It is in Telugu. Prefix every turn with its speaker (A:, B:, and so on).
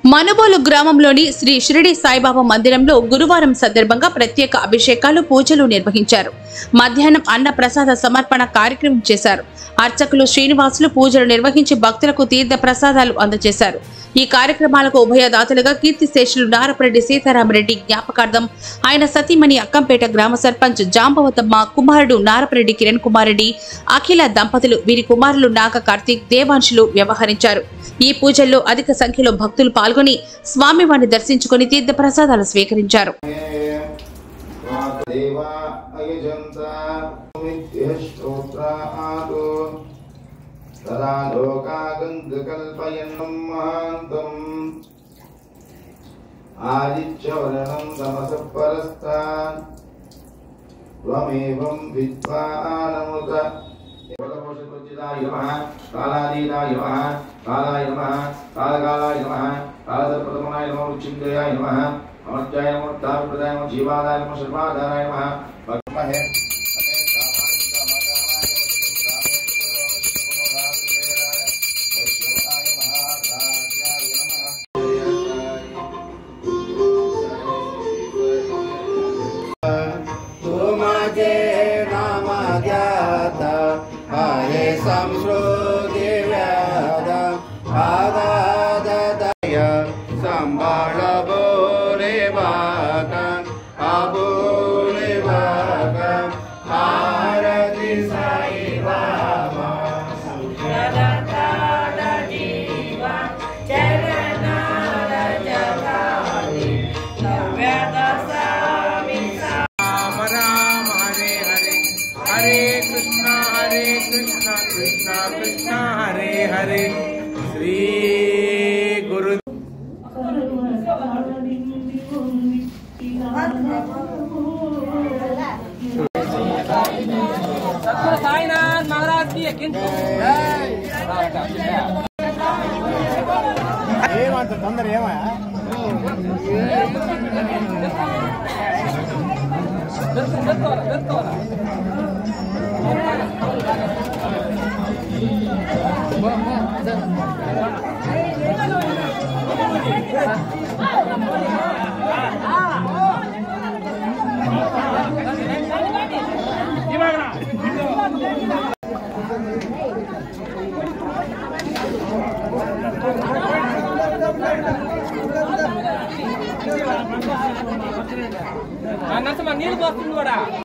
A: మనుబోలు గ్రామంలోని శ్రీ షిరిడి సాయిబాబా మందిరంలో గురువారం సందర్భంగా ప్రత్యేక అభిషేకాలు పూజలు నిర్వహించారు. మధ్యాహ్నం అన్న ప్రసాద సమర్పణ కార్యక్రమం చేశారు. అర్చకులు శ్రీనివాసులు పూజలు నిర్వహించి భక్తులకు తీర్థ ప్రసాదాలు అందజేశారు. ఈ కార్యక్రమాలకు ఉభయదాతలుగా కీర్తిశేషులు నారపరెడ్డి సీతారామరెడ్డి జ్ఞాపకార్థం ఆయన సతీమణి అక్కంపేట గ్రామ సర్పంచ్ జాంబవతమ్మ, కుమారుడు నారపరెడ్డి కిరణ్ కుమార్ రెడ్డి, అఖిల దంపతులు, వీరి కుమారులు నాగ కార్తీక్, దేవాంశులు వ్యవహరించారు. ఈ పూజల్లో అధిక సంఖ్యలో భక్తులు పాల్గొని స్వామివారిని దర్శించుకుని తీర్థ ప్రసాదాలు స్వీకరించారు.
B: కాళాదీనాయ నమః, కాళాయ నమః, కాళకాలాయ నమః, కాళసర్పతమనాయ నమః, ఉచ్చింద్యాయ నమః, అమర్త్యాయ నమః, తారప్రదాయ నమః, జీవాదాయ నమః, సర్వాధారాయ నమః.
C: कृष्ण कृष्ण हरे हरे श्री गुरु साईनाथ महाराज की तंदर నీళ్ళు పోస్తుంది కూడా